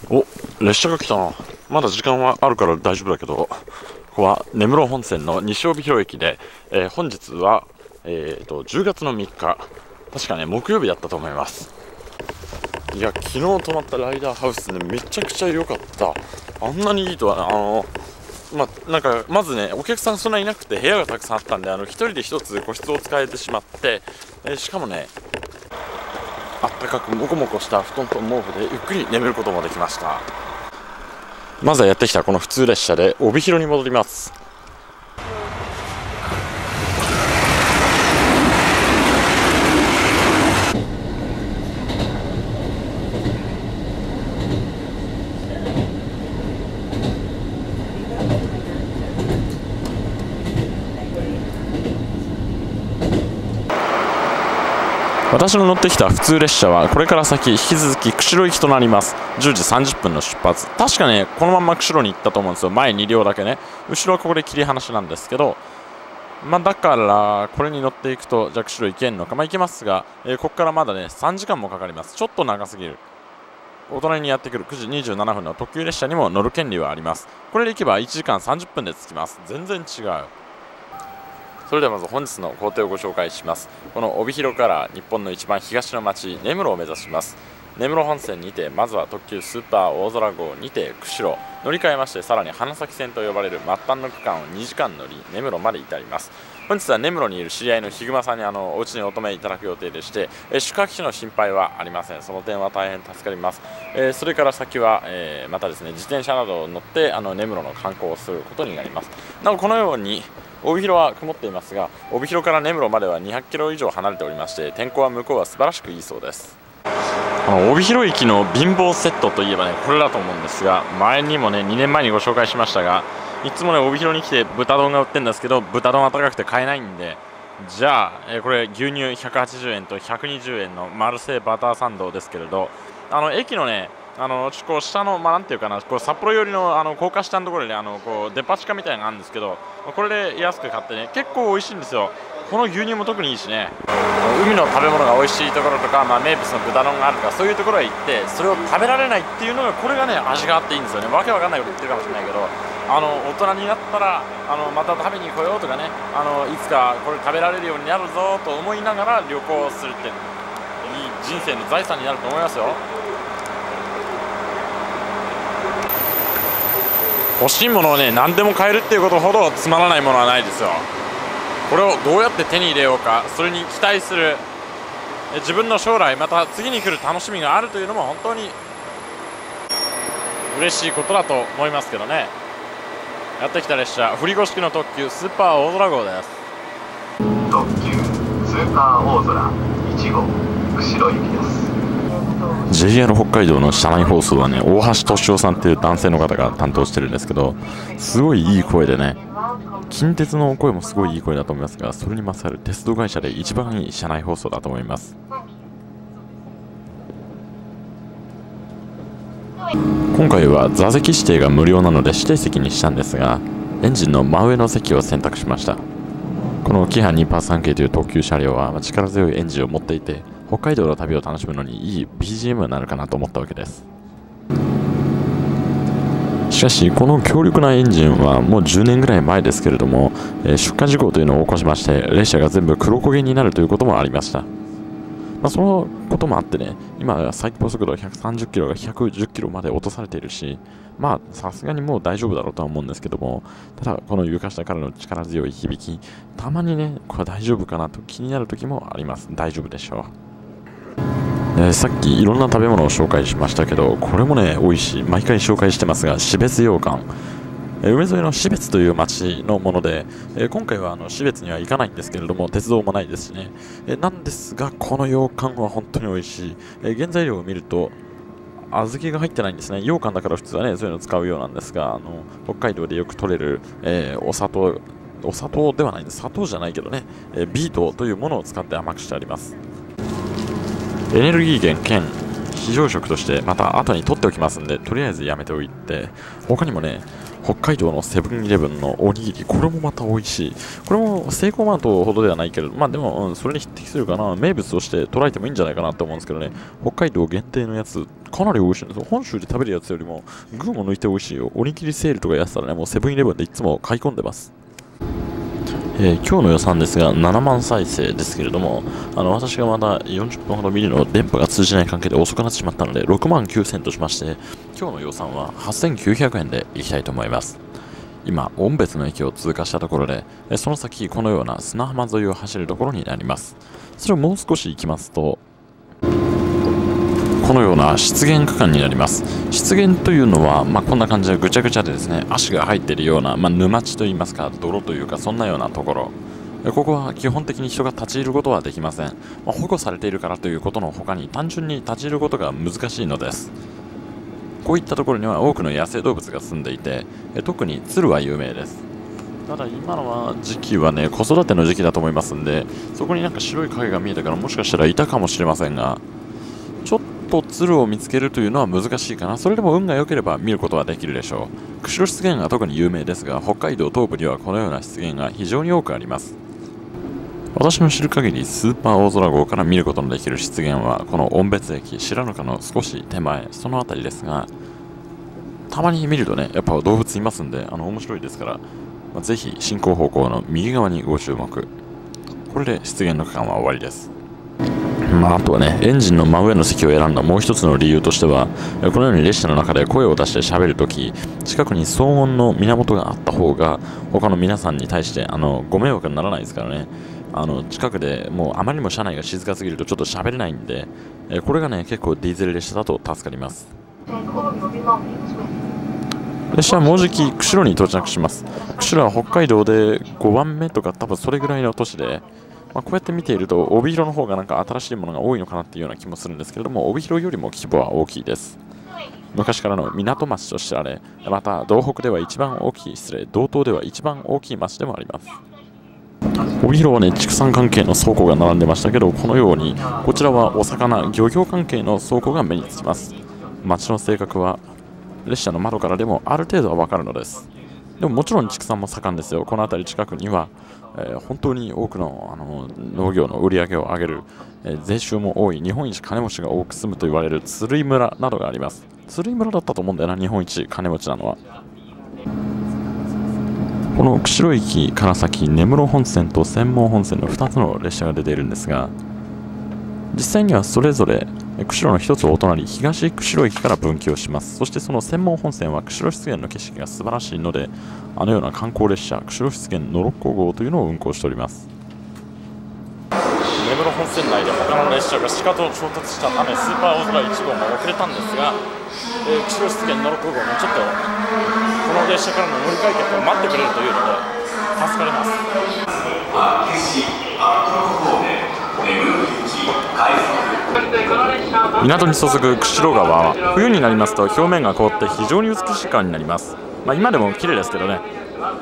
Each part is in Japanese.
お、列車が来たな。まだ時間はあるから大丈夫だけど、ここは根室本線の西帯広駅で、本日は、10月の3日、確かね、木曜日だったと思います。いや、昨日泊まったライダーハウスね、めちゃくちゃ良かった。あんなにいいとは、なんか、まずね、お客さんそんなにいなくて部屋がたくさんあったんで、一人で一つ個室を使えてしまって、しかもね、あったかくモコモコした布団と毛布でゆっくり眠ることもできました。まずはやってきたこの普通列車で帯広に戻ります。私の乗ってきた普通列車はこれから先引き続き釧路行きとなります。10時30分の出発。確かね、このまま釧路に行ったと思うんですよ。前2両だけね、後ろはここで切り離しなんですけど、だからこれに乗っていくと、じゃあ釧路行けんのか、行けますが、ここからまだね3時間もかかります。ちょっと長すぎる。お隣にやってくる9時27分の特急列車にも乗る権利はあります。これで行けば1時間30分で着きます。全然違う。それではまず本日の行程をご紹介します。この帯広から日本の一番東の町根室を目指します。根室本線にてまずは特急スーパー大空号にて釧路、乗り換えましてさらに花咲線と呼ばれる末端の区間を2時間乗り根室まで至ります。本日は根室にいる知り合いのヒグマさんにお家にお泊めいただく予定でして、宿泊費の心配はありません。その点は大変助かります。それから先は、またですね、自転車などを乗って根室の観光をすることになります。なおこのように帯広は曇っていますが、帯広から根室までは200キロ以上離れておりまして、天候は向こうは素晴らしくいいそうです。帯広駅の貧乏セットといえばね、これだと思うんですが、前にもね2年前にご紹介しましたが、いつもね帯広に来て豚丼が売ってるんですけど、豚丼は高くて買えないんで、じゃあ、これ牛乳180円と120円のマルセイバターサンドですけれど、駅のねこう下の、なんていうかな、こう札幌寄りの高架下のところでこうデパ地下みたいなのがあるんですけど、これで安く買ってね、結構美味しいんですよ。この牛乳も特にいいしね、海の食べ物が美味しいところとか、名物の豚丼があるとか、そういうところへ行ってそれを食べられないっていうのが、これがね味があっていいんですよね。わけわかんないこと言ってるかもしれないけど、大人になったらまた食べに来ようとかね、いつかこれ食べられるようになるぞと思いながら旅行するって、いい人生の財産になると思いますよ。欲しいものをね何でも買えるっていうことほどつまらないものはないですよ。これをどうやって手に入れようか、それに期待する自分の将来、また次に来る楽しみがあるというのも本当に嬉しいことだと思いますけどね。やってきた列車、振り子式の特急スーパー大空号です。 特急スーパー大空1号釧路行きです。 JR 北海道の車内放送はね、大橋俊夫さんっていう男性の方が担当してるんですけど、すごいいい声でね、近鉄の声もすごいいい声だと思いますが、それに勝る鉄道会社で一番いい車内放送だと思います。今回は座席指定が無料なので指定席にしたんですが、エンジンの真上の席を選択しました。このキハ2%3系という特急車両は力強いエンジンを持っていて、北海道の旅を楽しむのにいい BGM になるかなと思ったわけです。しかしこの強力なエンジンはもう10年ぐらい前ですけれども、出火事故というのを起こしまして、列車が全部黒焦げになるということもありました。そのこともあってね、今は最高速度130キロが110キロまで落とされているし、さすがにもう大丈夫だろうとは思うんですけども、ただこの床下からの力強い響き、たまにねこれ大丈夫かなと気になる時もあります。大丈夫でしょう。さっきいろんな食べ物を紹介しましたけど、これもね美味しい。毎回紹介してますが、標津羊羹、海沿いの標津という町のもので、今回は標津には行かないんですけれども、鉄道もないですしね、なんですがこの羊羹は本当に美味しい。原材料を見ると小豆が入ってないんですね。羊羹だから普通はねそういうのを使うようなんですが、北海道でよく取れる、お砂糖ではないんです。砂糖じゃないけどね、ビートというものを使って甘くしてあります。エネルギー源兼非常食としてまた後に取っておきますんで、とりあえずやめておいて、他にもね、北海道のセブンイレブンのおにぎり、これもまた美味しい。これもセイコーマートほどではないけれど、まあでも、それに匹敵するかな。名物として捉えてもいいんじゃないかなと思うんですけどね。北海道限定のやつ、かなり美味しいんですよ。本州で食べるやつよりも、群を抜いて美味しいよ。おにぎりセールとかやったらね、もうセブンイレブンでいつも買い込んでます。今日の予算ですが7万再生ですけれども、私がまだ40分ほど見るの電波が通じない関係で遅くなってしまったので6万9000としまして、今日の予算は8900円でいきたいと思います。今、紋別の駅を通過したところで、その先このような砂浜沿いを走るところになります。それをもう少し行きますと、このような湿原区間になります。湿原というのは、こんな感じでぐちゃぐちゃでですね、足が入っているような、沼地といいますか、泥というか、そんなようなところ。ここは基本的に人が立ち入ることはできません。保護されているからということの他に、単純に立ち入ることが難しいのです。こういったところには多くの野生動物が住んでいて、特に鶴は有名です。ただ今のは時期はね、子育ての時期だと思いますんで、そこになんか白い影が見えたからもしかしたらいたかもしれませんが、ちょっと鶴を見つけるというのは難しいかな。それでも運が良ければ見ることはできるでしょう。釧路湿原が特に有名ですが、北海道東部にはこのような湿原が非常に多くあります。私の知る限りスーパー大空号から見ることのできる湿原はこの紋別駅白糠の少し手前、その辺りですが、たまに見るとね、やっぱ動物いますんで面白いですから、ぜひ進行方向の右側にご注目。これで湿原の区間は終わりです。あとはね、エンジンの真上の席を選んだもう一つの理由としては、このように列車の中で声を出して喋るとき、近くに騒音の源があった方が、他の皆さんに対してご迷惑にならないですからね。近くでもうあまりにも車内が静かすぎるとちょっと喋れないんで、これがね、結構ディーゼル列車だと助かります。列車はもうじき釧路に到着します。釧路は北海道で5番目とか多分それぐらいの都市で、こうやって見ていると帯広の方がなんか新しいものが多いのかなっていうような気もするんですけれども、帯広よりも規模は大きいです。昔からの港町と知られ、また道北では一番大きい、道東では一番大きい町でもあります。帯広はね、畜産関係の倉庫が並んでましたけど、このようにこちらはお魚、漁業関係の倉庫が目につきます。町の性格は列車の窓からでもある程度は分かるのです。でももちろん畜産も盛んですよ。この辺り近くには、本当に多くの、農業の売り上げを上げる、税収も多い日本一金持ちが多く住むと言われる鶴居村などがあります。鶴居村だったと思うんだよな、日本一金持ちなのは。この釧路駅から先、根室本線と専門本線の2つの列車が出ているんですが、実際にはそれぞれ釧路の一つお隣、東釧路駅から分岐をします。そしてその専門本線は釧路湿原の景色が素晴らしいので、あのような観光列車、釧路湿原ノロッコ号というのを運行しております。根室本線内で他の列車がしかと衝突したため、スーパー大空1号も遅れたんですが、釧路湿原ノロッコ号もちょっとこの列車からの乗り換え客を待ってくれるというので助かります。港に注ぐ釧路川は冬になりますと表面が凍って非常に美しい川になります。今でも綺麗ですけどね。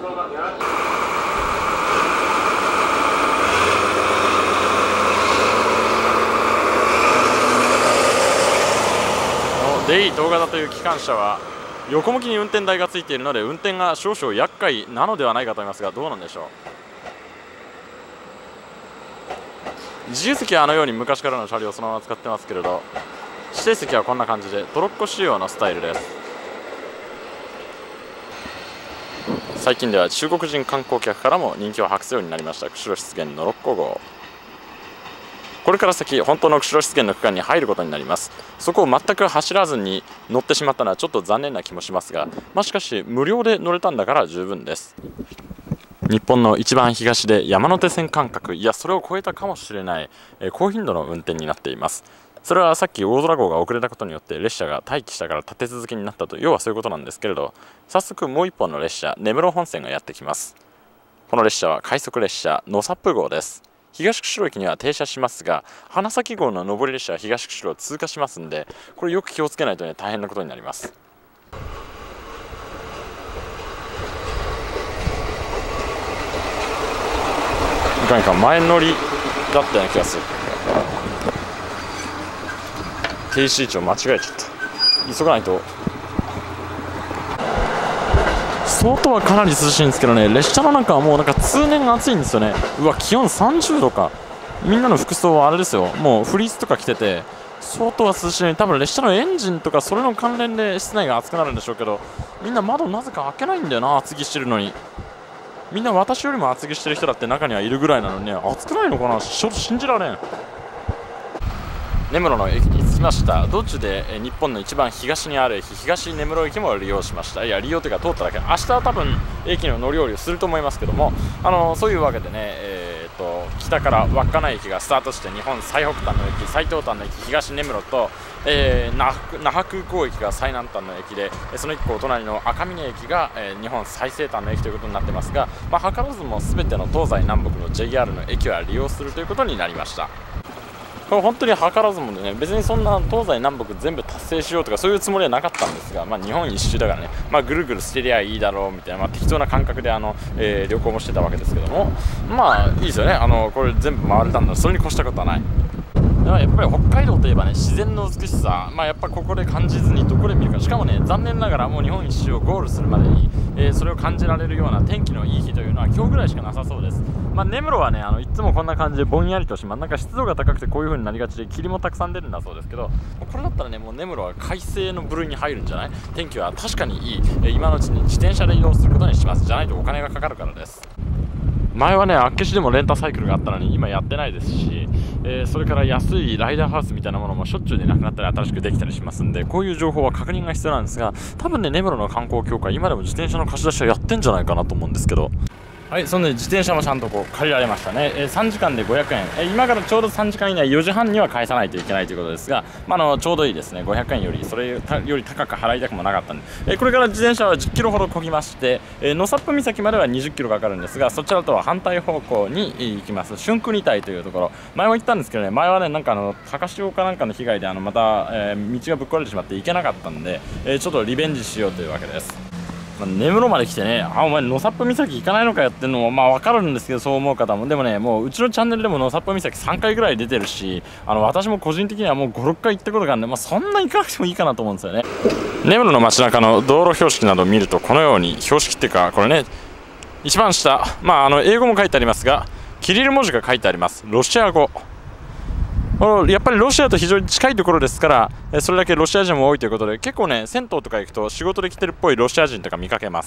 デイ東型という機関車は横向きに運転台がついているので運転が少々厄介なのではないかと思いますが、どうなんでしょう。自由席はあのように昔からの車両をそのまま使ってますけれど、指定席はこんな感じでトロッコ仕様のスタイルです。最近では中国人観光客からも人気を博すようになりました釧路湿原ノロッコ号。これから先本当の釧路湿原の区間に入ることになります。そこを全く走らずに乗ってしまったのはちょっと残念な気もしますが、しかし無料で乗れたんだから十分です。日本の一番東で山手線間隔、いやそれを超えたかもしれない高頻度の運転になっています。それはさっき大空号が遅れたことによって列車が待機したから立て続けになったと、要はそういうことなんですけれど、早速もう一本の列車根室本線がやってきます。この列車は快速列車野サップ号です。東釧路駅には停車しますが、花咲号の上り列車は東釧路を通過しますんで、これよく気をつけないとね大変なことになります。いかん前乗りだったような気がする。 停止位置を間違えちゃった。急がないと。外はかなり涼しいんですけどね、列車の中はもうなんか通年暑いんですよね。うわ、気温30度か。みんなの服装はあれですよ、もうフリースとか着てて、外は涼しいのに、多分列車のエンジンとかそれの関連で室内が暑くなるんでしょうけど、みんな窓なぜか開けないんだよな、厚着してるのに。みんな私よりも厚着してる人だって中にはいるぐらいなのにね、暑くないのかな、ちょっと信じられん。根室の駅に着きました。道中で日本の一番東にある駅、東根室駅も利用しました。いや、利用というか通っただけ。明日は多分駅の乗り降りをすると思いますけども、そういうわけでね、北から稚内駅がスタートして、日本最北端の駅、最東端の駅東根室と、那覇空港駅が最南端の駅で、その1個お隣の赤峰駅が、日本最西端の駅ということになってますが、図らずも全ての東西南北の JR の駅は利用するということになりました。これ本当に図らずもね、別にそんな東西南北全部達成しようとかそういうつもりはなかったんですが、日本一周だからね、ぐるぐるしてりゃいいだろうみたいな、適当な感覚で旅行もしてたわけですけども、いいですよね。これ全部回れたんだらそれに越したことはない。やっぱり北海道といえばね、自然の美しさ、やっぱここで感じずにどこで見るか。しかもね、残念ながらもう日本一周をゴールするまでに、それを感じられるような天気のいい日というのは今日ぐらいしかなさそうです。根室はね、いつもこんな感じでぼんやりとします。なんか湿度が高くてこういう風になりがちで霧もたくさん出るんだそうですけど、これだったらね、もう根室は快晴の部類に入るんじゃない？天気は確かにいい。今のうちに自転車で移動することにします。じゃないとお金がかかるからです。前はね、厚岸でもレンタサイクルがあったのに今やってないですし、それから安いライダーハウスみたいなものもしょっちゅうでなくなったり新しくできたりしますんで、こういう情報は確認が必要なんですが、多分ね、根室の観光協会今でも自転車の貸し出しはやってんじゃないかなと思うんですけど。はい、そんで自転車もちゃんと借りられましたね。3時間で500円、今からちょうど3時間以内、4時半には返さないといけないということですが、ちょうどいいですね。500円よりそれより高く払いたくもなかったんで、これから自転車は10キロほど漕ぎまして、野サップ岬までは20キロかかるんですが、そちらとは反対方向に行きます。春国隊というところ、前も言ったんですけどね、前はね、なんか高潮かなんかの被害でまた、道がぶっ壊れてしまって行けなかったんで、ちょっとリベンジしようというわけです。根室まで来てね、お前野サップ岬行かないのかよっていうのも分かるんですけど、そう思う方も。でもね、もううちのチャンネルでも野サップ岬3回ぐらい出てるし、私も個人的にはもう5、6回行ったことがあるんで、そんな行かなくてもいいかなと思うんですよね。根室の街中の道路標識などを見ると、このように標識っていうか、これね、一番下、英語も書いてありますが、キリル文字が書いてあります。ロシア語。やっぱりロシアと非常に近いところですから、それだけロシア人も多いということで、結構ね、銭湯とか行くと仕事で来てるっぽいロシア人とか見かけます。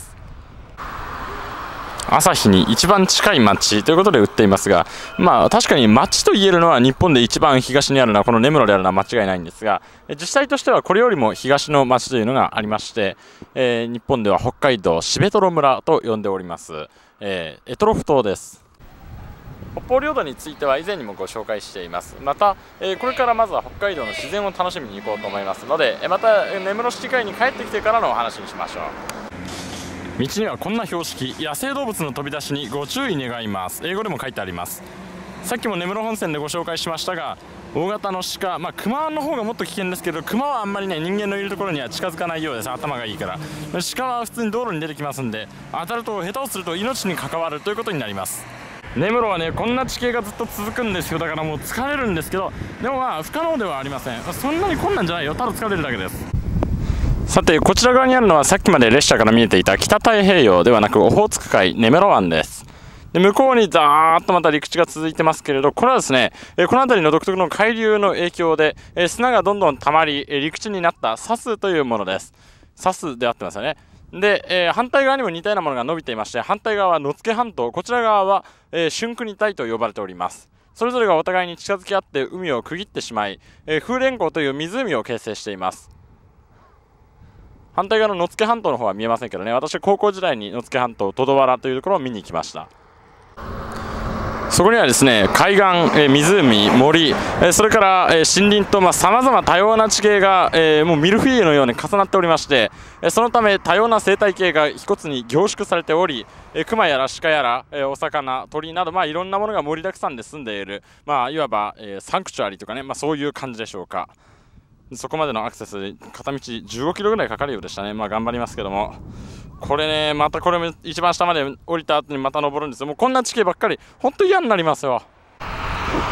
朝日に一番近い町ということで売っていますが、確かに町と言えるのは日本で一番東にあるのはこの根室であるのは間違いないんですが、実際としてはこれよりも東の町というのがありまして、日本では北海道蘂取村と呼んでおります、択捉島です。北方領土については以前にもご紹介しています。また、これからまずは北海道の自然を楽しみに行こうと思いますので、また根室市会に帰ってきてからのお話にしましょう。道にはこんな標識、野生動物の飛び出しにご注意願います。英語でも書いてあります。さっきも根室本線でご紹介しましたが、大型の鹿、熊の方がもっと危険ですけど、熊はあんまりね、人間のいるところには近づかないようです。頭がいいから。鹿は普通に道路に出てきますんで、当たると下手をすると命に関わるということになります。根室はね、こんな地形がずっと続くんですよ。だからもう疲れるんですけど、でも不可能ではありません。そんなに困難じゃないよ。ただ疲れるだけです。さて、こちら側にあるのはさっきまで列車から見えていた北太平洋ではなくオホーツク海根室湾です。で、向こうにザーッとまた陸地が続いてますけれど、これはですね、この辺りの独特の海流の影響で、砂がどんどん溜まり、陸地になった砂州というものです。砂州であってますよね。で、反対側にも似たようなものが伸びていまして、反対側は野付半島、こちら側は、春国帯と呼ばれております。それぞれがお互いに近づき合って海を区切ってしまい、風蓮湖という湖を形成しています。反対側の野付半島の方は見えませんけどね、私は高校時代に野付半島トドワラというところを見に行きました。そこにはですね、海岸、湖、森、それから森林とさまざま多様な地形がもうミルフィーユのように重なっておりまして、そのため多様な生態系が一つに凝縮されており、クマやらシカやらお魚、鳥などいろんなものが盛りだくさんで住んでいる、いわばサンクチュアリとかね、そういう感じでしょうか。そこまでのアクセス片道15キロぐらいかかるようでしたね。頑張りますけども、これね、またこれも一番下まで降りた後にまた登るんですよ。もうこんな地形ばっかり本当に嫌になりますよ。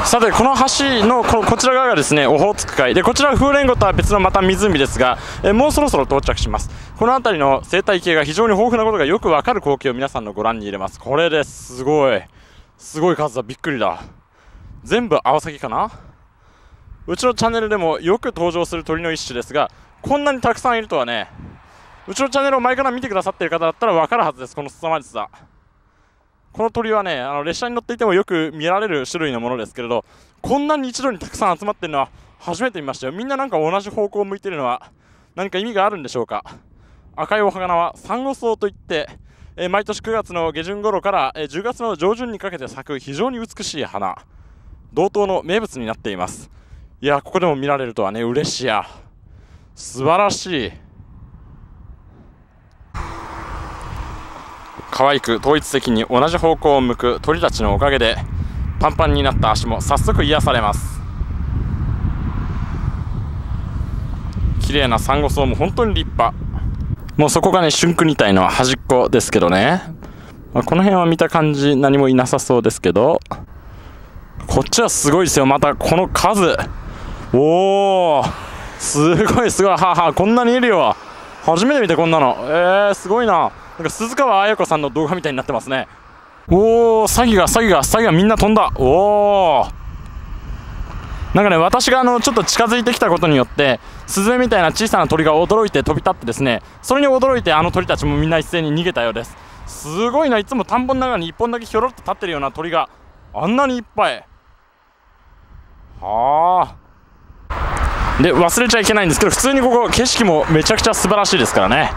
さてこの橋のこちら側がですねオホーツク海で、こちらは風蓮湖とは別のまた湖ですが、もうそろそろ到着します。この辺りの生態系が非常に豊富なことがよくわかる光景を皆さんのご覧に入れます。これですすごい数だ、びっくりだ。全部アワサギかな。うちのチャンネルでもよく登場する鳥の一種ですが、こんなにたくさんいるとはね。うちのチャンネルを前から見てくださっている方だったら分かるはずです。この凄まじさ。この鳥はね、列車に乗っていてもよく見られる種類のものですけれど、こんなに一度にたくさん集まっているのは初めて見ましたよ。みんななんか同じ方向を向いているのは何か意味があるんでしょうか。赤いお花はサンゴ草といって、毎年9月の下旬頃から10月の上旬にかけて咲く非常に美しい花、道東の名物になっています。いや、ここでも見られるとはね、嬉しいや。素晴らしい。可愛く統一的に同じ方向を向く鳥たちのおかげで、パンパンになった足も早速癒されます。綺麗なサンゴ草も本当に立派。もうそこがね、春国体の端っこですけどね、この辺は見た感じ何もいなさそうですけど、こっちはすごいですよ。またこの数、おー、すごいこんなにいるよ。初めて見たこんなの。すごいな。なんか鈴川綾子さんの動画みたいになってますね。おー、サギがみんな飛んだ。おー、なんかね、私がちょっと近づいてきたことによってスズメみたいな小さな鳥が驚いて飛び立ってですね、それに驚いて鳥たちもみんな一斉に逃げたようです。すごいな。いつも田んぼの中に1本だけひょろっと立ってるような鳥があんなにいっぱい。で、忘れちゃいけないんですけど、普通にここ景色もめちゃくちゃ素晴らしいですからね。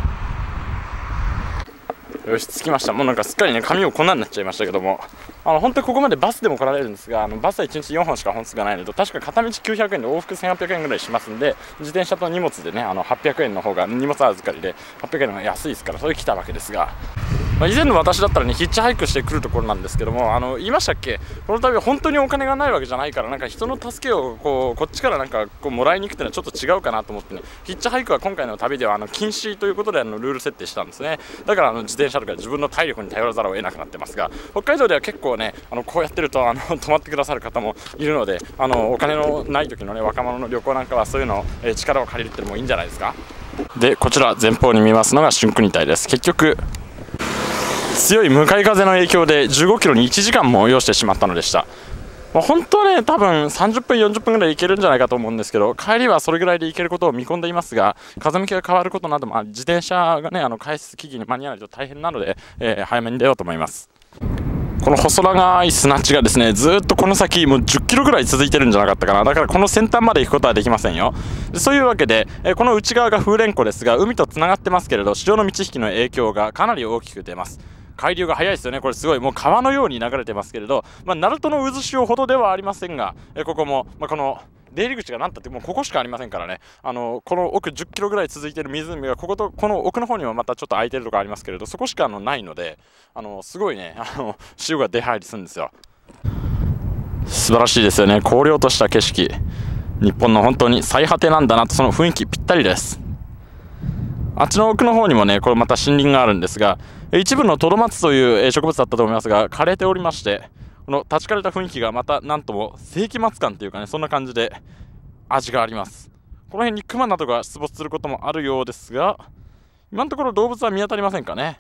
よし、着きました。もうなんかすっかりね、髪もこんなになっちゃいましたけども、本当にここまでバスでも来られるんですが、バスは1日4本しか本数がないので、確か片道900円で往復1800円ぐらいしますんで、自転車と荷物でね、800円の方が、荷物預かりで800円の方が安いですから、それ来たわけですが、以前の私だったらね、ヒッチハイクしてくるところなんですけども、言いましたっけ、この度は本当にお金がないわけじゃないから、なんか人の助けをこっちからなんかもらいに行くっていうのはちょっと違うかなと思ってね、ヒッチハイクは今回の旅では禁止ということでルール設定したんですね。だから自転車とか自分の体力に頼らざるを得なくなってますが、北海道では結構ね、こうやってると泊まってくださる方もいるので、お金のない時のね、若者の旅行なんかはそういうのを、力を借りるってのもいいんじゃないですか。で、こちら前方に見ますのが春国体です。結局強い向かい風の影響で15キロに1時間も要してしまったのでした。本当はね、多分30分40分ぐらい行けるんじゃないかと思うんですけど、帰りはそれぐらいで行けることを見込んでいますが、風向きが変わることなども自転車がね、開出期限に間に合わないと大変なので、早めに出ようと思います。この細長い砂地がですね、ずっとこの先もう10キロぐらい続いてるんじゃなかったかな。だからこの先端まで行くことはできませんよ。そういうわけで、この内側が風蓮湖ですが、海とつながってますけれど、潮の満ち引きの影響がかなり大きく出ます。海流が速いですよね。これすごい、もう川のように流れてますけれど、鳴門の渦潮ほどではありませんが、ここも、この出入り口がなんたってもうここしかありませんからね、この奥10キロぐらい続いている湖がこことこの奥の方にはまたちょっと空いてるところありますけれど、そこしかないので、すごいね、潮が出入りするんですよ。素晴らしいですよね。荒涼とした景色、日本の本当に最果てなんだなと、その雰囲気ぴったりです。あっちの奥の方にもね、これまた森林があるんですが、一部のトドマツという植物だったと思いますが、枯れておりまして、この立ち枯れた雰囲気がまたなんとも世紀末感というかね、そんな感じで味があります。この辺にクマなどが出没することもあるようですが、今のところ動物は見当たりませんかね。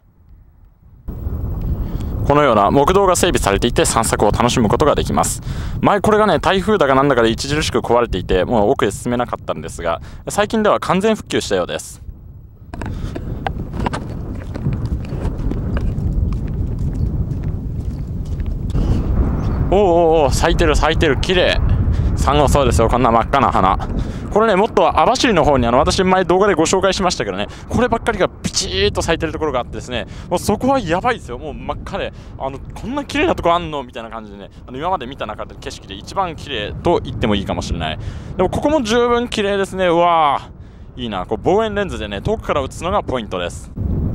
このような木道が整備されていて散策を楽しむことができます。前これがね、台風だかなんだかで著しく壊れていて、もう奥へ進めなかったんですが、最近では完全復旧したようです。おお、咲いてる綺麗。サンゴそうですよ、こんな真っ赤な花。これね、もっと網走の方に私前動画でご紹介しましたけどね、こればっかりがピチーっと咲いてるところがあってですね、もうそこはやばいですよ。もう真っ赤で、こんな綺麗なとこあんのみたいな感じでね、今まで見た中で景色で一番綺麗と言ってもいいかもしれない。でもここも十分綺麗ですね。うわー、いいな。望遠レンズでね、遠くから映すのがポイントです。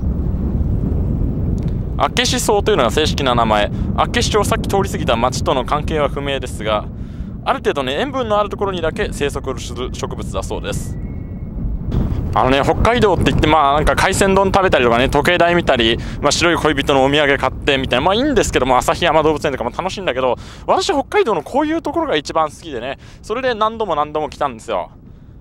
厚岸草というのが正式な名前。厚岸町、さっき通り過ぎた町との関係は不明ですが、ある程度ね、塩分のあるところにだけ生息する植物だそうです。 北海道って言って、なんか海鮮丼食べたりとかね、時計台見たり、白い恋人のお土産買ってみたいな、いいんですけども、旭山動物園とかも楽しいんだけど、私北海道のこういうところが一番好きでね、それで何度も来たんですよ。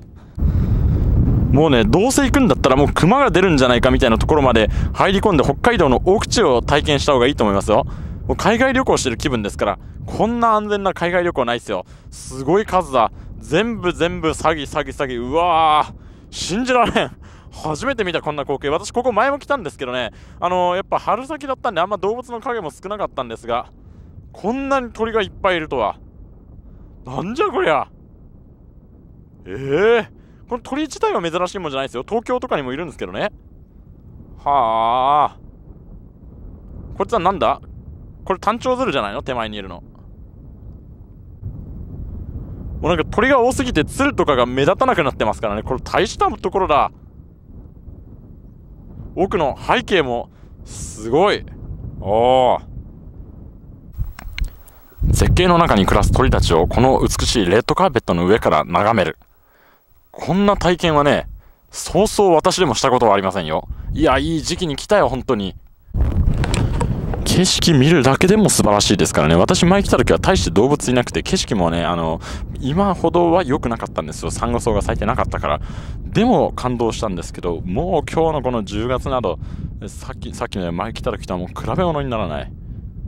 もうね、どうせ行くんだったらもう熊が出るんじゃないかみたいなところまで入り込んで、北海道の奥地を体験した方がいいと思いますよ。もう海外旅行してる気分ですから。こんな安全な海外旅行ないですよ。すごい数だ。全部詐欺。うわー、信じられん。初めて見たこんな光景。私ここ前も来たんですけどね、やっぱ春先だったんであんま動物の影も少なかったんですが、こんなに鳥がいっぱいいるとは。なんじゃこりゃ。この鳥自体は珍しいもんじゃないですよ。東京とかにもいるんですけどね。はあ。こいつはなんだ？これタンチョウズルじゃないの？手前にいるの。もうなんか鳥が多すぎて鶴とかが目立たなくなってますからね。これ大したところだ。奥の背景もすごい。絶景の中に暮らす鳥たちをこの美しいレッドカーペットの上から眺める。こんな体験はね、そうそう私でもしたことはありませんよ。いや、いい時期に来たよ、本当に。景色見るだけでも素晴らしいですからね。私前来た時は大して動物いなくて、景色もね、今ほどは良くなかったんですよ。サンゴ礁が咲いてなかったから。でも感動したんですけど、もう今日のこの10月など、さっきの前来た時とはもう比べ物にならない。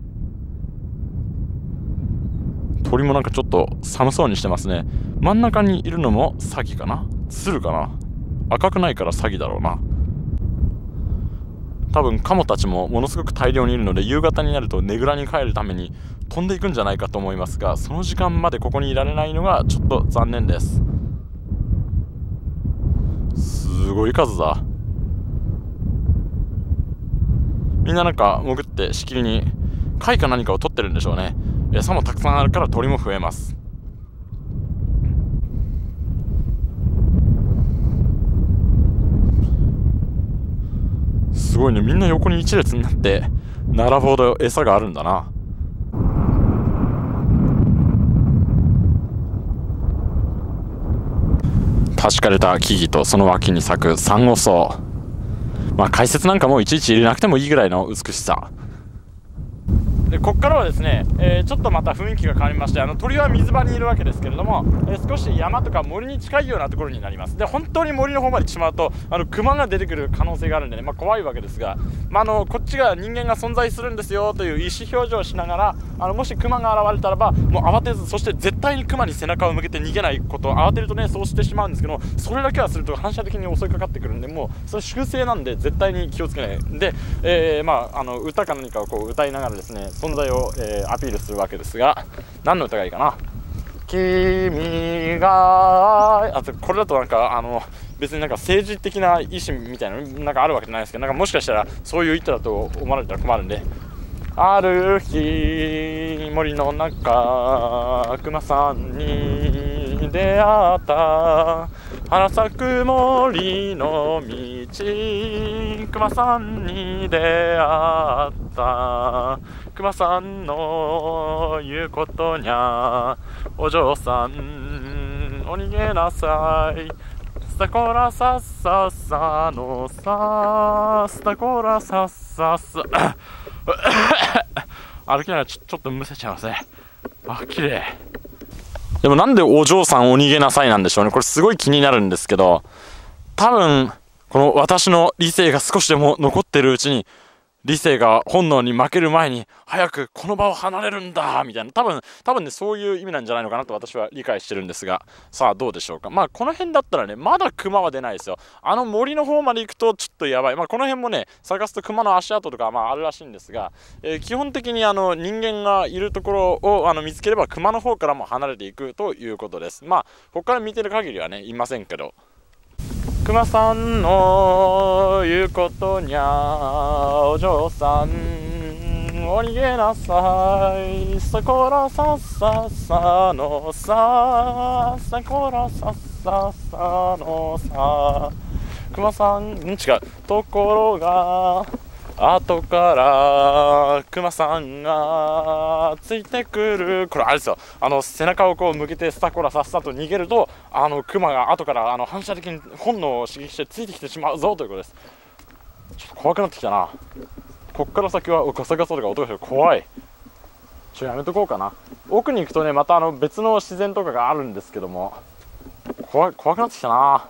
鳥もなんかちょっと寒そうにしてますね。真ん中にいるのもサギかな？鶴かな？赤くないからサギだろうな。多分カモたちもものすごく大量にいるので、夕方になるとねぐらに帰るために飛んでいくんじゃないかと思いますが、その時間までここにいられないのがちょっと残念です。すごい数だ。みんななんか潜ってしきりに貝か何かを取ってるんでしょうね。餌もたくさんあるから鳥も増えます。すごいね、みんな横に一列になって並ぶほど餌があるんだな。確かれた木々とその脇に咲くサンゴ礁。解説なんかもいちいち入れなくてもいいぐらいの美しさで、ここからはですね、ちょっとまた雰囲気が変わりまして、鳥は水場にいるわけですけれども、少し山とか森に近いようなところになります。で、本当に森の方まで来てしまうと熊が出てくる可能性があるんでね、怖いわけですが、こっちが人間が存在するんですよという意思表示をしながら、もし熊が現れたらばもう慌てず、そして絶対に熊に背中を向けて逃げないこと。慌てるとねそうしてしまうんですけど、それだけはすると反射的に襲いかかってくるんで、もうそれ習性なんで絶対に気をつけないで、歌か何かをこう歌いながらですね、存在を、アピールするわけですが、何の歌がいいかな。君がこれだとなんか別になんか政治的な意思みたいななんかあるわけじゃないですけど、なんかもしかしたらそういう意図だと思われたら困るんで、ある日森の中熊さんに出会った、花咲く森の道熊さんに出会った、熊さんの言うことにゃお嬢さんお逃げなさい、スタコラサッサッサのさスタコラサッサッサ歩きながらちょっとむせちゃいますね。綺麗。でもなんでお嬢さんお逃げなさいなんでしょうね。これすごい気になるんですけど、多分この私の理性が少しでも残ってるうちに、理性が本能に負ける前に早くこの場を離れるんだみたいな、多分ねそういう意味なんじゃないのかなと私は理解してるんですが、さあどうでしょうか。この辺だったらねまだクマは出ないですよ。森の方まで行くとちょっとやばい。この辺もね探すとクマの足跡とかあるらしいんですが、基本的に人間がいるところを見つければクマの方からも離れていくということです。ここから見てる限りはねいませんけど、熊さんの言うことにゃお嬢さんお逃げなさい、そこらさっさっさのさそこらさっさっさのさ熊さん違うところが後から熊さんがついてくる。これあれですよ、背中をこう向けてスタコラさっさと逃げるとクマが後から反射的に本能を刺激してついてきてしまうぞということです。ちょっと怖くなってきたな。こっから先はガサガサとか音がして怖い。やめとこうかな。奥に行くとねまた別の自然とかがあるんですけども、怖くなってきたな。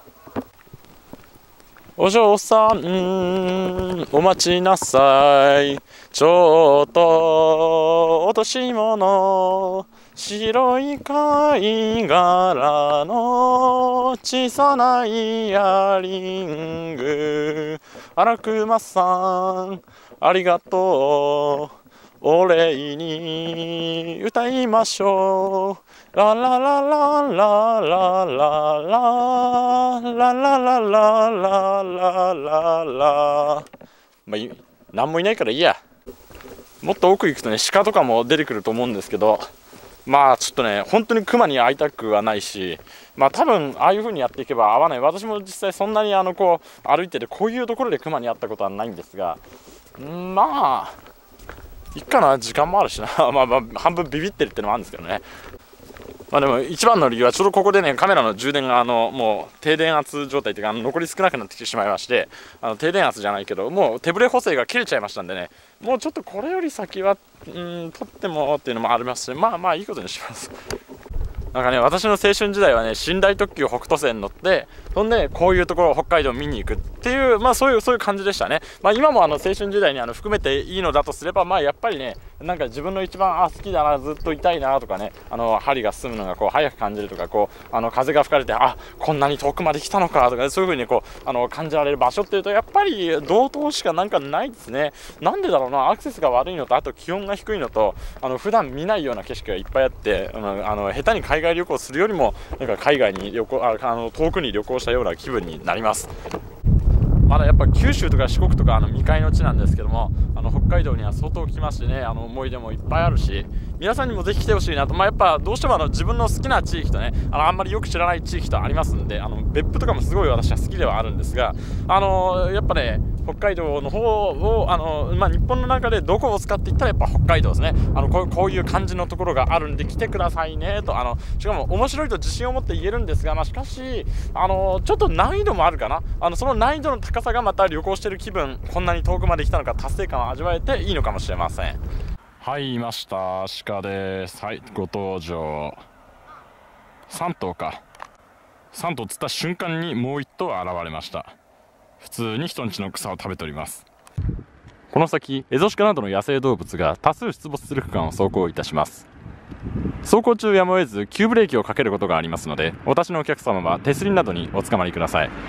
お嬢さんお待ちなさい、ちょっと落とし物、白い貝殻の小さなイヤリング、荒熊さんありがとう、お礼に歌いましょう、ララララララララララララララララ。まあ何もいないからいいや。もっと奥行くとね鹿とかも出てくると思うんですけど、まあちょっとね本当にクマに会いたくはないし、まあ多分ああいう風にやっていけば会わない。私も実際そんなにこう歩いててこういうところでクマに会ったことはないんですが、まあいっかな、時間もあるしなまあ半分ビビってるってのもあるんですけどね。まあでも一番の理由はちょうどここでねカメラの充電がもう低電圧状態というか残り少なくなってきてしまいまして、低電圧じゃないけどもう手ブレ補正が切れちゃいましたんでね、もうちょっとこれより先は取ってもっていうのもありますし、まあいいことにします。なんかね私の青春時代はね寝台特急北斗線に乗ってそんでこういうところを北海道見に行くっていう、そういう感じでしたね。今も青春時代に含めていいのだとすればやっぱりねなんか自分の一番好きだなずっといたいなとかね、針が進むのがこう早く感じるとか、風が吹かれてこんなに遠くまで来たのかとか、そういう風に感じられる場所っていうとやっぱり道東しかなんかないですね。なんでだろうな、アクセスが悪いのとあと気温が低いのと普段見ないような景色がいっぱいあって下手に海外旅行するよりもなんか海外に遠くに旅行したような気分になります。まだやっぱ九州とか四国とか未開の地なんですけども、北海道には相当来ましてね思い出もいっぱいあるし、皆さんにもぜひ来てほしいなと。やっぱどうしても自分の好きな地域とねあんまりよく知らない地域とありますんで、別府とかもすごい私は好きではあるんですが、やっぱね北海道の方を日本の中でどこを使っていったらやっぱ北海道ですね。こういう感じのところがあるんで来てくださいねと。しかも面白いと自信を持って言えるんですが、しかしちょっと難易度もあるかな。その難易度の高さがまた旅行してる気分、こんなに遠くまで来たのか達成感を味わえていいのかもしれません。はい、いました鹿です。はい、ご登場。3頭か。3頭釣った瞬間にもう1頭現れました。普通に人んちの草を食べております。この先エゾシカなどの野生動物が多数出没する区間を走行いたします。走行中やむを得ず急ブレーキをかけることがありますので、私のお客様は手すりなどにおつかまりください。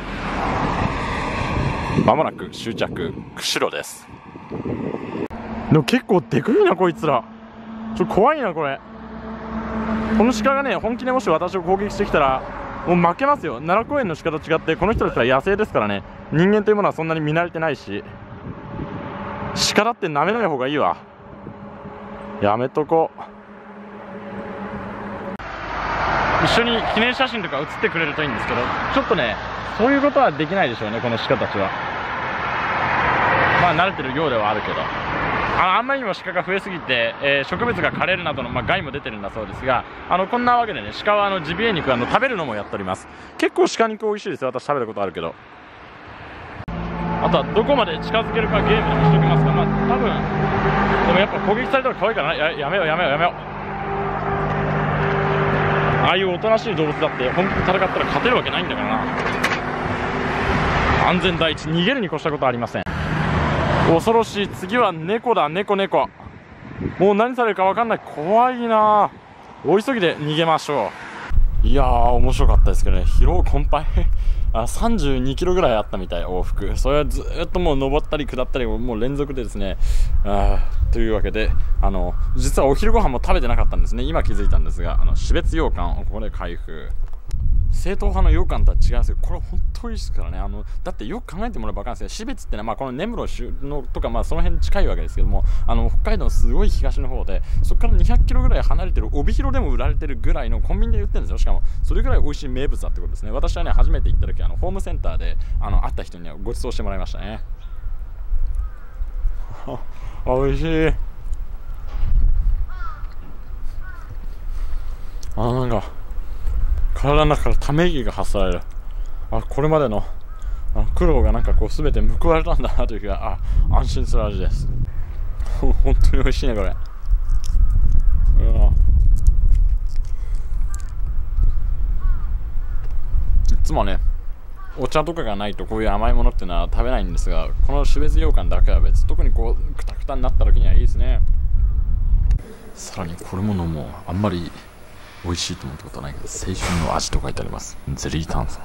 まもなく終着釧路です。でも結構でかいなこいつら。ちょっと怖いなこれ。この鹿がね本気でもし私を攻撃してきたらもう負けますよ。奈良公園の鹿と違ってこの人たちは野生ですからね、人間というものはそんなに見慣れてないし、鹿だって舐めない方がいいわ。やめとこう。一緒に記念写真とか写ってくれるといいんですけど、ちょっとねそういうことはできないでしょうねこの鹿たちは。慣れてるようではあるけど、あんまりにも鹿が増えすぎて、植物が枯れるなどの、害も出てるんだそうですが、こんなわけでね鹿はジビエ肉食べるのもやっております。結構鹿肉美味しいですよ。私食べたことあるけど。あとはどこまで近づけるかゲームでもしときますが、多分でもやっぱ攻撃されたら可愛いかな。やめよう。ああいうおとなしい動物だって本気で戦ったら勝てるわけないんだからな。安全第一、逃げるに越したことはありません。恐ろしい。次は猫だ。猫。もう何されるか分かんない。怖いな。大急ぎで逃げましょう。いやー面白かったですけどね、疲労困憊32キロぐらいあったみたい往復。それはずっともう登ったり下ったりもう連続でですね。というわけで実はお昼ご飯も食べてなかったんですね。今気づいたんですが標別羊羹をここで開封。正統派の羊羹とは違うんですけど、これは本当にいいですからね。だってよく考えてもらえば分かるんですけど、標別ってのはこの根室のとかその辺に近いわけですけども、北海道のすごい東の方で、そこから200キロぐらい離れてる帯広でも売られてるぐらいのコンビニで売ってるんですよ。しかもそれぐらい美味しい名物だってことですね。私はね初めて行った時ホームセンターで会った人にはご馳走してもらいましたね。美味しい。なんか体の中からため息が発される。これまでの苦労がなんかこう全て報われたんだなという気が安心する味です。本当に美味しいねこれ。いつもねお茶とかがないとこういう甘いものっていうのは食べないんですが、この種別羊羹だけは別、特にこうクタクタになった時にはいいですね。さらにこれも飲もう。あんまり美味しいと思ったことはないけど、青春の味と書いてあります。ゼリー炭酸。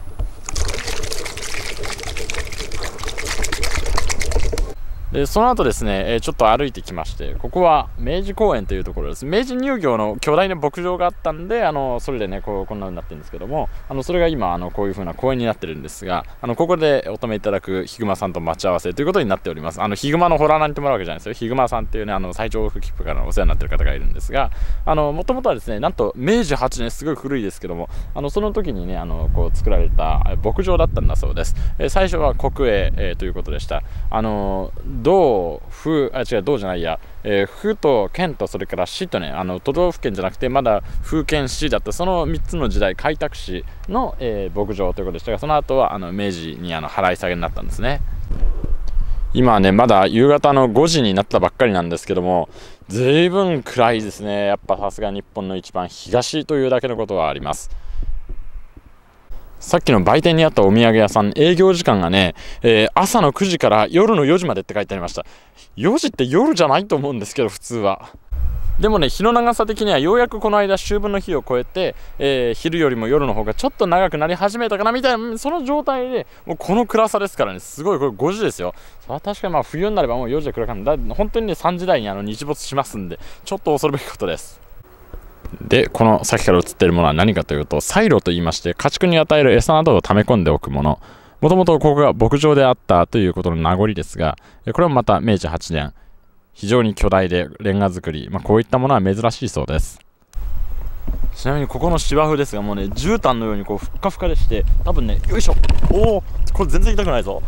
でその後ですね、ちょっと歩いてきまして、ここは明治公園というところです。明治乳業の巨大な牧場があったんで、それでねこんな風になってるんですけども、それが今こういう風な公園になってるんですが、ここでお止めいただくヒグマさんと待ち合わせということになっております。ヒグマのホラーなんてもらうわけじゃないですよ。ヒグマさんっていうね最長往復切符からお世話になってる方がいるんですが、もともとはですね、なんと明治8年、すごい古いですけども、その時にねこう作られた牧場だったんだそうです。最初は国営、ということでした。道じゃないや、府と県とそれから市とね、都道府県じゃなくてまだ府県市だった、その3つの時代開拓市の、牧場ということでしたが、その後は明治に払い下げになったんですね。今はねまだ夕方の5時になったばっかりなんですけども、ずいぶん暗いですね。やっぱさすが日本の一番東というだけのことはあります。さっきの売店にあったお土産屋さん、営業時間がね、朝の9時から夜の4時までって書いてありました。4時って夜じゃないと思うんですけど普通は。でもね、日の長さ的にはようやくこの間秋分の日を越えて、昼よりも夜の方がちょっと長くなり始めたかなみたいな、その状態でもうこの暗さですからね。すごい、これ5時ですよ。それは確かに冬になればもう4時で暗くなる。本当にね3時台に日没しますんで、ちょっと恐るべきことです。でこの先から映っているものは何かというと、サイロといいまして、家畜に与える餌などを溜め込んでおくもの。もともとここが牧場であったということの名残ですが、これもまた明治8年、非常に巨大でレンガ造り、こういったものは珍しいそうです。ちなみにここの芝生ですが、もうね絨毯のようにこうふっかふかでして、多分ね、よいしょ、これ全然痛くないぞ。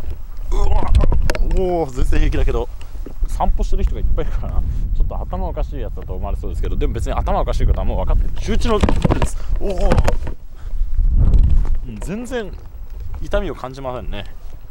全然平気だけど、散歩してる人がいっぱいいるからな、ちょっと頭おかしいやつだと思われそうですけど、でも別に頭おかしいことはもう分かってる、周知のことです。全然痛みを感じませんね。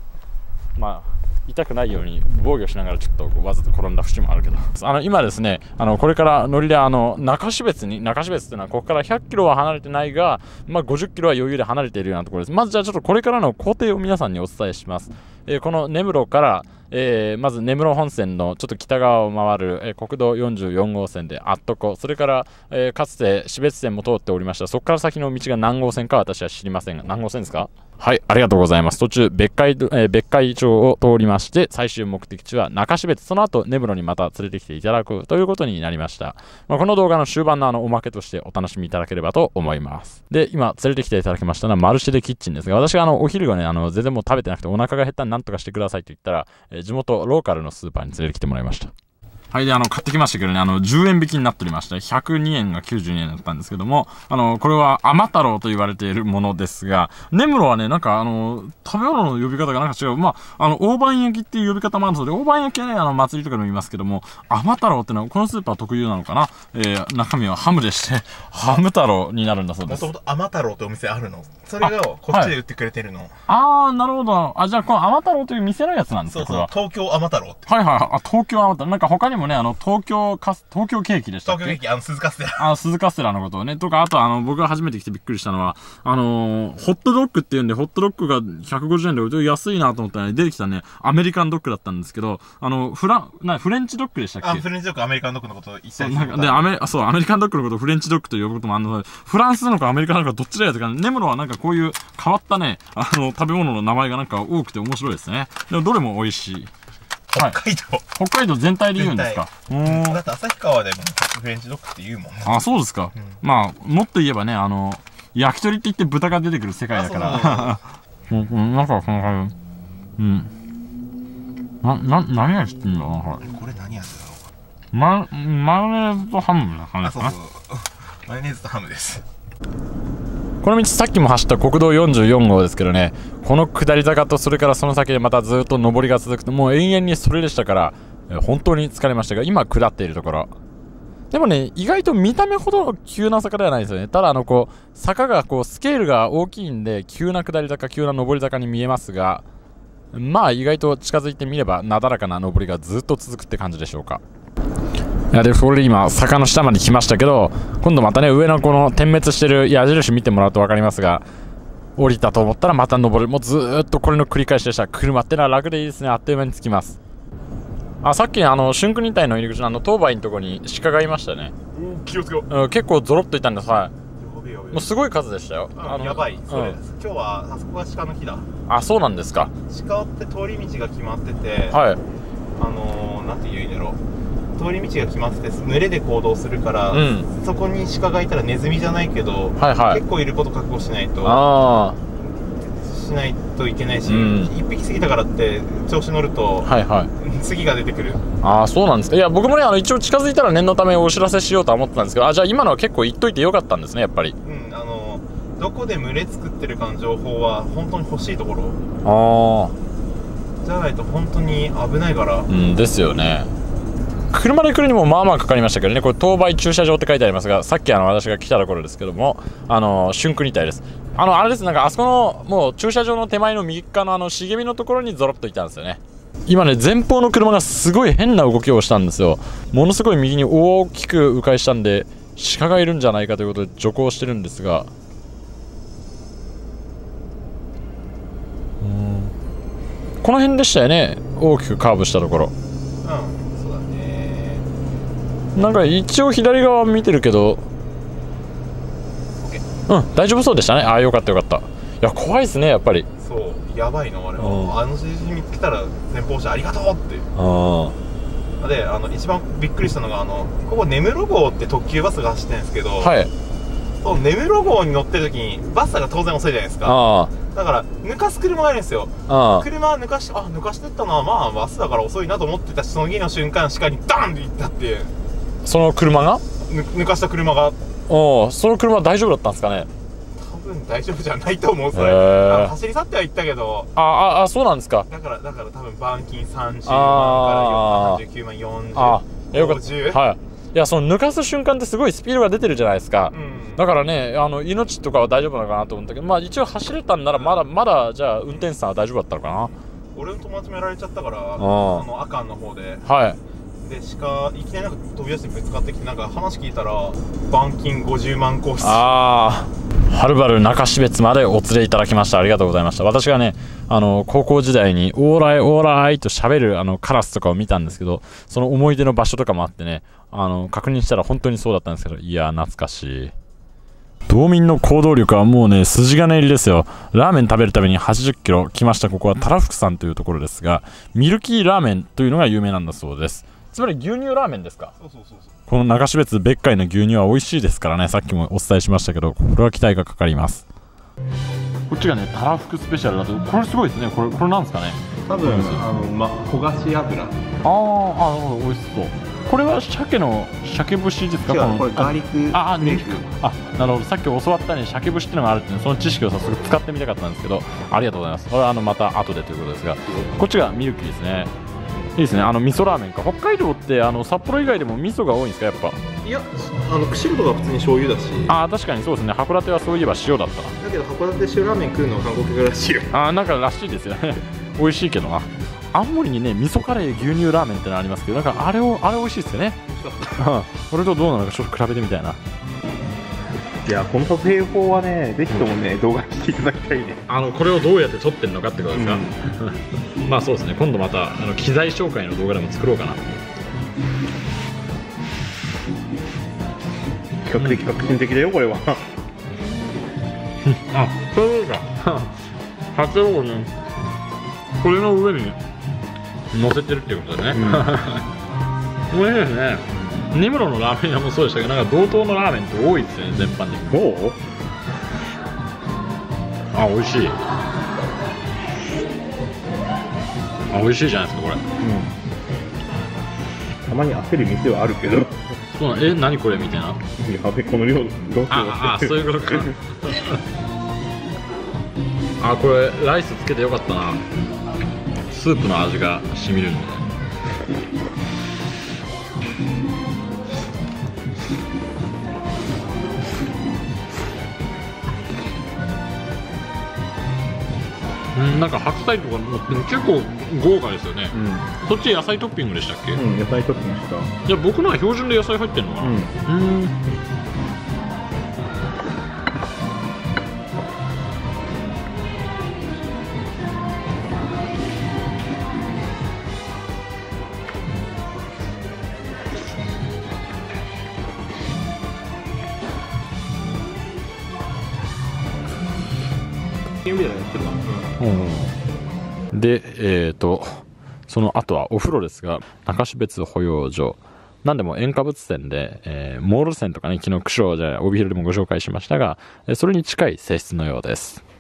痛くないように防御しながらちょっとわざと転んだ節もあるけど、今ですね、これから乗りで中標津っていうのはここから100キロは離れてないが、50キロは余裕で離れているようなところです。まずじゃあちょっとこれからの工程を皆さんにお伝えします。この根室から、まず根室本線のちょっと北側を回る、国道44号線であっとこ、それから、かつて標津線も通っておりました。そこから先の道が何号線か私は知りませんが、何号線ですか？はい、ありがとうございます。途中別海町を通りまして、最終目的地は中標津、その後根室にまた連れてきていただくということになりました。この動画の終盤のおまけとしてお楽しみいただければと思います。で、今連れてきていただきましたのはマルシェでキッチンですが、私がお昼がね全然もう食べてなくてお腹が減ったんでなんとかしてくださいと言ったら、地元ローカルのスーパーに連れてきてもらいました。はい、で買ってきましたけどね、10円引きになっておりまして、102円が92円だったんですけども、これは甘太郎と言われているものですが、根室はね、なんか食べ物の呼び方がなんか違う。大判焼きっていう呼び方もあるそうで、大判焼きはね、祭りとかでも言いますけども、甘太郎ってのはこのスーパー特有なのかな。中身はハムでして、ハム太郎になるんだそうです。 もともと甘太郎ってお店あるの。それをこっちで売ってくれてるの。 なるほど。じゃあこの甘太郎という店のやつなんですか？ そう、東京甘太郎って。 東京甘太郎。なんか他にもね、東京ケーキでしたっけ？ 東京ケーキ、鈴カステラ。 鈴カステラのことをね。とか、あと僕が初めて来てびっくりしたのは、ホットドッグっていうんで、ホットドッグが150円で売って安いなと思ったら、出てきたね、アメリカンドッグだったんですけど、フレンチドッグでしたっけ？ フレンチドッグ、アメリカンドッグのことを言ったりする。 で、アメリカンドッグのことをフレンチドッグと呼ぶこともあるので、フランスなのかアメリカなのかどっちだよってか、根室はなんかこういう変わったね、食べ物の名前がなんか多くて面白いですね。でもどれも美味しい。 北海道。 北海道全体で言うんですか？ だって旭川でもフレンチドッグって言うもんね。 そうですか。もっと言えばね、焼き鳥って言って豚が出てくる世界だから。なんかこの感じ。何が知ってんだろうな、 これ何やつだろう。マヨネーズとハムな感じですか？ マヨネーズとハムです。 この道さっきも走った国道44号ですけどね、この下り坂とそれからその先でまたずっと上りが続くと、もう永遠にそれでしたから、本当に疲れましたが、今下っているところでもね、意外と見た目ほど急な坂ではないですよね。ただこう坂がこうスケールが大きいんで、急な下り坂、急な上り坂に見えますが、まあ意外と近づいてみればなだらかな上りがずっと続くって感じでしょうか。いやで、これで今坂の下まで来ましたけど、今度またね、上のこの点滅してる矢印見てもらうと分かりますが、降りたと思ったらまた上る、もうずーっとこれの繰り返しでした。車ってのは楽でいいですね。あっという間に着きます。さっき春国隊の入り口の当梅のところに鹿がいましたね。 気をつけよう。 結構ゾロッといたんです。はい、もうすごい数でしたよ。 やばい、それ、今日はあそこが鹿の日だ。 あ、そうなんですか。 鹿って通り道が決まってて、 はい、 なんて言うんだろう、通り道が決まってて群れで行動するから、そこに鹿がいたらネズミじゃないけど、結構いること覚悟しないといけないし、1匹過ぎたからって調子乗ると、次が出てくる。 ああ、そうなんですか。いや、僕もね、一応近づいたら念のためお知らせしようとは思ってたんですけど、じゃあ今のは結構言っといてよかったんですね、やっぱり。 どこで群れ作ってるかの情報は本当に欲しいところ。じゃないと本当に危ないから。 ですよね。車で来るにもまあまあかかりましたけどね。これ当梅駐車場って書いてありますが、さっき私が来たところですけども、春国隊です。あれです、なんかあそこのもう駐車場の手前の右側の茂みのところにゾロッといたんですよね。今ね、前方の車がすごい変な動きをしたんですよ。ものすごい右に大きく迂回したんで、鹿がいるんじゃないかということで徐行してるんですが、この辺でしたよね、大きくカーブしたところ。 そうだね。 なんか一応左側見てるけど、大丈夫そうでしたね。ああ、よかったよかった。いや、怖いですね、やっぱり。 そう、やばいのあれは。印見つけたら前方車ありがとうって。で、一番びっくりしたのがここ根室号って特急バスが走ってるんですけど、その根室号に乗ってる時にバスが当然遅いじゃないですか。だから抜かす車がいるんですよ。車抜かしてったのはまあバスだから遅いなと思ってたし、その次の瞬間鹿にダンっていったっていう。その車が抜かした車が。その車大丈夫だったんですかね。多分大丈夫じゃないと思う。それ走り去ってはいったけど。そうなんですか。だから多分板金30万から39万40、50。いや、その抜かす瞬間ってすごいスピードが出てるじゃないですか。だからね、命とかは大丈夫なのかなと思ったけど、まあ一応走れたんならまだじゃあ運転手さんは大丈夫だったのかな。俺の友達もやられちゃったから、阿寒の方で。で、鹿いきなりなんか飛び出してぶつかってきて、なんか話聞いたら板金50万コース。はるばる中標津までお連れいただきました。ありがとうございました。私がね、高校時代にオーライオーライと喋るカラスとかを見たんですけど、その思い出の場所とかもあってね、確認したら本当にそうだったんですけど、いや懐かしい。道民の行動力はもうね、筋金入りですよ。ラーメン食べるために80キロ来ました。ここはたらふくさんというところですが、ミルキーラーメンというのが有名なんだそうです。つまり牛乳ラーメンですか。この中標津別海の牛乳は美味しいですからね。さっきもお伝えしましたけど、これは期待がかかります。こっちがね、たらふくスペシャルだと、これすごいですね。これなんですかね。多分焦がし油。美味しそう。これは鮭節ですか。これガーリックネギ。なるほど。さっき教わったね、鮭節っていうのがあるっていう、その知識を早速使ってみたかったんですけど、ありがとうございます。これはまた後でということですが、こっちがミルキーですね。いいですね。味噌ラーメンか。北海道って札幌以外でも味噌が多いんですか、やっぱ。いや、釧路とか普通に醤油だし。確かにそうですね。函館はそういえば塩だったな。だけど函館塩ラーメン食うのは韓国ぐらいらしいよ。なんからしいですよね。美味しいけどな。青森にね、味噌カレー牛乳ラーメンってのありますけど、なんかあれ美味しいですよね。これとどうなのかちょっと比べてみたいな。いや、この撮影法はね、ぜひともね、動画にしていただきたいね。これをどうやって撮ってるのかってことですか。まあそうですね。今度また機材紹介の動画でも作ろうかな。比較的革新的だよ、これは。そういうか。カツオをね、これの上に乗せてるっていうことですね。美味しいですね。根室のラーメン屋もそうでしたけど、なんか道東のラーメンって多いですよね、全般に。美味しい。美味しいじゃないですか、これ。たまに焦る店はあるけど。そうな、何これみたいな。やべ、この量どうしよう。そういうことか。これライスつけてよかったな。スープの味が染みるんで。 なんか白菜とか乗っても結構豪華ですよね。そっち野菜トッピングでしたっけ？ 野菜トッピングした。 じゃあ僕のは標準で野菜入ってんのかな。で、その後はお風呂ですが、中標津保養所。なんでも塩化物泉で、モール泉とかね、昨日釧路じゃ帯広でもご紹介しましたが、それに近い性質のようです。